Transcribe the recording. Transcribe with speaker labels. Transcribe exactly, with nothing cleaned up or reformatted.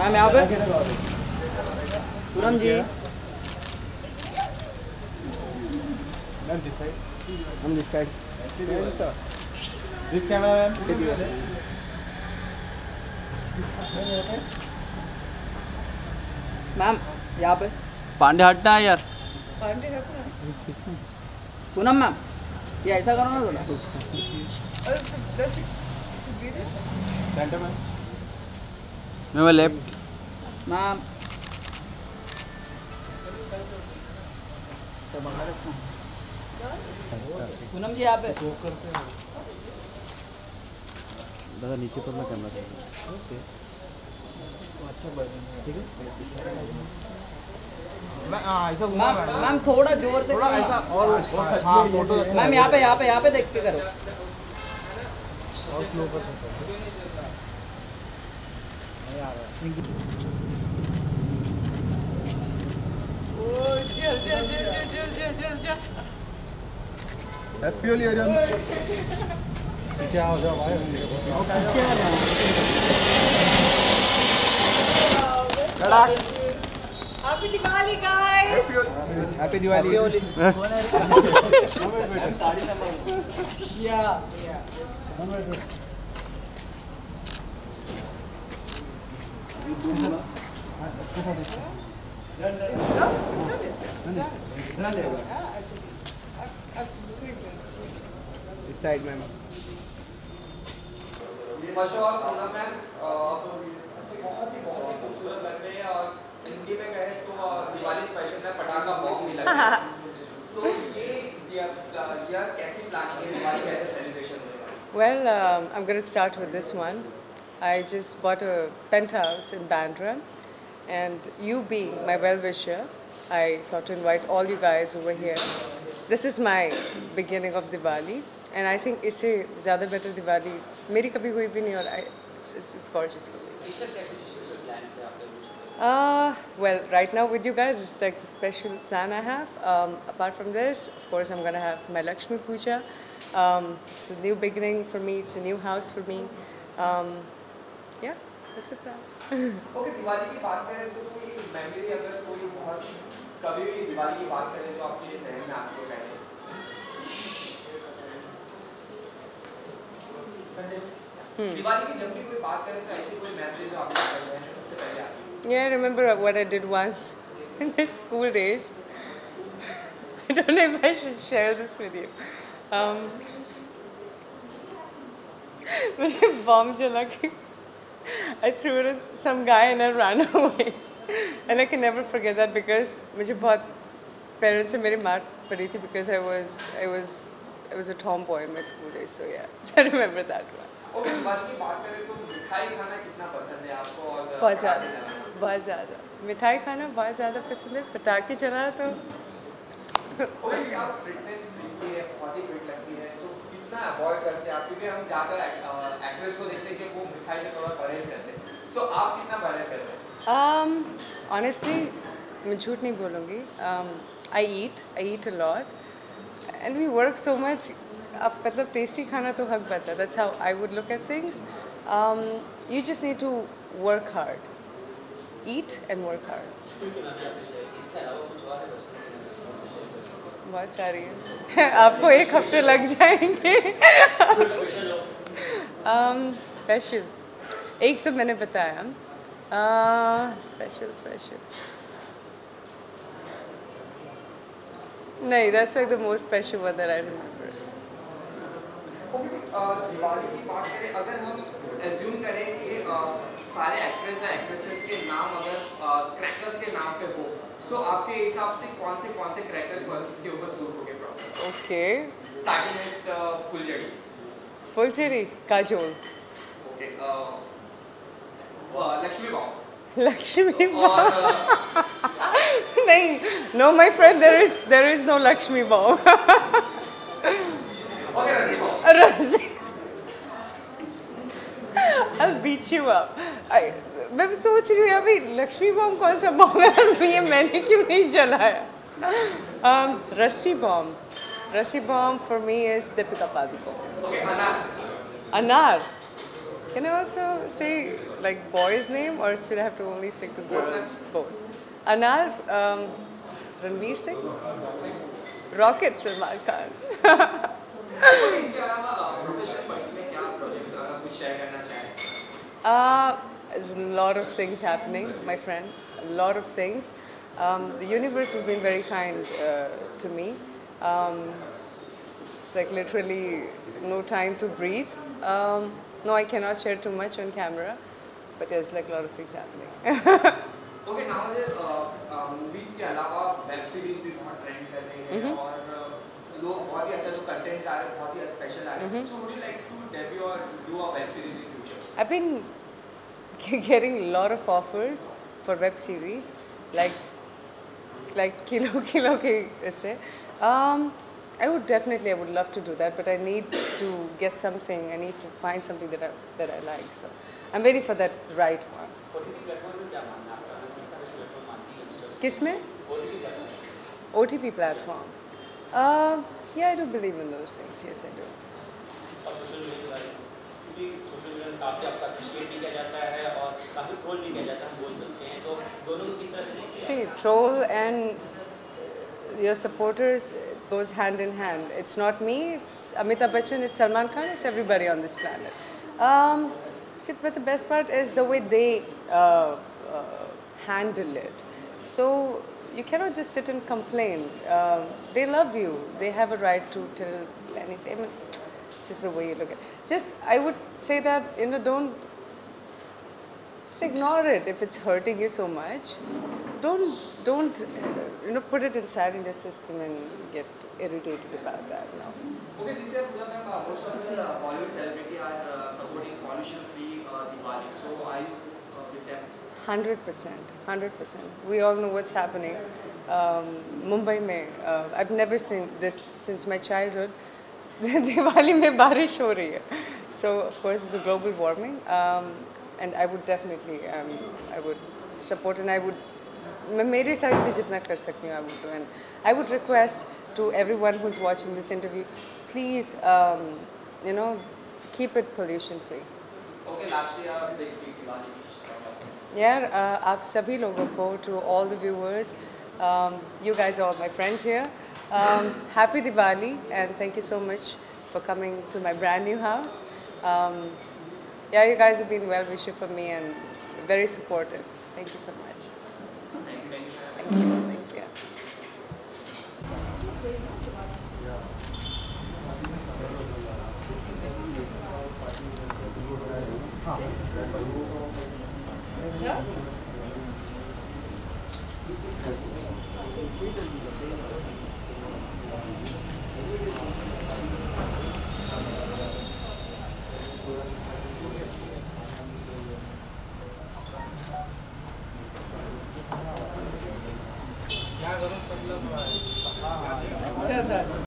Speaker 1: Ma'am यहाँ पे Poonam ji
Speaker 2: ma'am this side
Speaker 1: हम this side
Speaker 2: this camera ma'am
Speaker 1: ma'am यहाँ पे पांडे हटना है यार
Speaker 3: पांडे हटना
Speaker 1: पूनम मैम ये ऐसा करो ना थोड़ा
Speaker 3: that's a, that's a, it's a video.
Speaker 2: Centre ma'am
Speaker 1: मैं लेफ्ट मैम पूनम जी यहाँ पे
Speaker 2: दादा नीचे पर मैं कैमरा ओके अच्छा ठीक है मैं ऐसा
Speaker 1: मैम मैम थोड़ा जोर से
Speaker 2: थोड़ा ऐसा और हाँ फोटो
Speaker 1: मैम यहाँ पे यहाँ पे यहाँ पे देख के करो
Speaker 2: और स्लो कर सकते नहीं आ रहा
Speaker 3: Oh, chill, chill, chill, chill, chill, chill, chill, chill.
Speaker 2: Happy Holi Ajay पीछे आओ जाओ भाई
Speaker 3: Happy Diwali, guys.
Speaker 2: Happy Diwali
Speaker 1: या
Speaker 2: इस साइड में
Speaker 4: first of all Poonam ma'am बहुत ही बहुत ही खूबसूरत लग रही है और हिंदी में कहें तो दिवाली स्पेशल में पटाखा बॉम्ब भी लग रहा है सो ये यार कैसी प्लानिंग है दिवाली कैसे सेलिब्रेशन होगा
Speaker 3: Well, um, I'm going to start with this one. I just bought a penthouse in Bandra, and you being my well-wisher, I thought to invite all you guys over here. This is my beginning of Diwali, and I think इससे ज़्यादा better Diwali मेरी कभी हुई भी नहीं और I, it's, it's, it's gorgeous for me. Uh, well, right now with you guys, it's like the special plan I have. Um, apart from this, of course, I'm going to have my Lakshmi Puja. Um, it's a new beginning for me. It's a new house for me. Um, yeah, that's the plan.
Speaker 4: Okay Diwali की बात करें तो कोई memory अगर कोई बहुत कभी भी दिवाली की बात करें जो आपके जहन में आपको पहले दिवाली की जब भी कोई बात करें तो ऐसी कोई मेमोरी जो आपको जहन में सबसे पहले आती है
Speaker 3: Yeah, I remember what I did once in the school days. I don't know if I should share this with you. Um, मैंने bomb जला के I threw it at some guy and I ran away. And I can never forget that because मुझे बहुत parents से मेरी मार पड़ी थी because I was I was I was a tomboy in my school days. So yeah, so I remember that one.
Speaker 4: Okay Diwali की बात करें तो मिठाई खाना कितना पसंद है आपको और
Speaker 3: बहुत ज़्यादा बहुत ज़्यादा मिठाई खाना बहुत ज़्यादा पसंद है पटाखे चलाना तो
Speaker 4: ओके आप फिटनेस फ्रीक है बहुत ही फिट लगती है सो कितना अवॉइड करते हैं आप क्योंकि हम ज़्यादा एक्ट्रेस को देखते हैं कि वो मिठाई से थोड़ा परहेज करते हैं सो आप कितना परहेज करते हैं
Speaker 3: um, honestly मैं झूठ नहीं बोलूँगी um, I eat I eat a lot and we work so much अब मतलब टेस्टी खाना तो हक बनता है that's how I would look at things um, you just need to work hard eat and work hard बहुत सारी है आपको एक हफ्ते लग जाएंगे स्पेशल एक तो मैंने बताया स्पेशल स्पेशल नहीं that's like the most special one that I remember
Speaker 4: Diwali की बात करें अगर हम एज्यूम करें कि सारे एक्ट्रेस या एक्ट्रेसेस के नाम अगर क्रैकर्स के नाम पे हो सो आपके हिसाब से कौन से कौन से क्रैकर इसके ऊपर सूट होंगे प्रॉपर
Speaker 3: ओके
Speaker 4: स्टार्टिंग विद फुलझड़ी
Speaker 3: फुलझड़ी काजोल
Speaker 4: ओके लक्ष्मी बॉम्ब
Speaker 3: लक्ष्मी
Speaker 4: और
Speaker 3: नहीं no my friend there is there is no Lakshmi bomb
Speaker 4: okay रस्सी bomb
Speaker 3: Rosie, I'll beat you up. I, मैं सोच रही हूँ अभी लक्ष्मी बॉम्ब कौन सा बॉम्ब है ये मैंने क्यों नहीं जलाया um, रस्सी बॉम्ब रस्सी bomb for me is Deepika Padukone.
Speaker 4: ओके अनार
Speaker 3: अनार Can I also say like boy's name or should I have to only stick to girls? Both. Anar, um, Ranveer Singh, Rocket Salman Khan.
Speaker 4: इसके अलावा professional fight में क्या projects अगर कुछ share करना चाहें?
Speaker 3: Uh, there's a lot of things happening, my friend. A lot of things. Um, the universe has been very kind uh, to me. Um, it's like literally no time to breathe. Um, no, I cannot share too much on camera, but there's like a lot of things happening.
Speaker 4: Okay, nowadays movies के अलावा web series भी बहुत trend कर रही है और लोग बहुत ही अच्छा जो कंटेंट्स आ रहे हैं बहुत ही स्पेशल आ रहे हैं. So would you like to debut or do a web series in future?
Speaker 3: I've been getting a lot of offers for web series, like like Kilo Kilo ke isse. Um, I would definitely, I would love to do that, but I need to get something. I need to find something that I that I like. So I'm waiting for that right one. Kisme? O T P platform. Uh, yeah, I do believe in those things. Yes, I do.
Speaker 5: और social media क्योंकि social media में काफ़ी आपका appreciate भी किया जाता है और काफ़ी ट्रोल भी किया जाता है, हम बोल सकते हैं, तो दोनों को किस तरह से देखते हैं?
Speaker 3: See, troll and your supporters goes hand in hand. It's not me, it's Amitabh Bachchan, it's Salman Khan, it's everybody on this planet. Um, see, but the best part is the way they uh, uh, handle it. So you cannot just sit and complain. Um, they love you. They have a right to tell any say. I mean, it's just the way you look at it. Just, I would say that, you know, don't, just ignore it if it's hurting you so much. Don't, don't, uh, you know, put it inside in your system and get irritated about that. No.
Speaker 4: Okay, this year most of the Bollywood celebrity are uh, supporting pollution-free uh, Diwali. So are you uh, with them?
Speaker 3: Hundred percent, hundred percent. We all know what's happening. Um, Mumbai mein, uh, I've never seen this since my childhood. Diwali mein barish ho rahi hai. So of course it's a global warming, um, and I would definitely, um, I would support, and I would, मैं मेरे side से जितना कर सकती हूँ I would do, and I would request to everyone who's watching this interview, please, um, you know, keep it pollution free.
Speaker 4: Okay, last year the Diwali wish.
Speaker 3: यार uh, आप सभी लोगों को, to all the viewers, um, you guys are all my friends here. Um, happy Diwali and thank you so much for coming to my brand new house. Um, yeah, you guys have been well wishing for me and very supportive. Thank you so much.
Speaker 4: Thank you, thank you.
Speaker 3: Thank you. Thank you.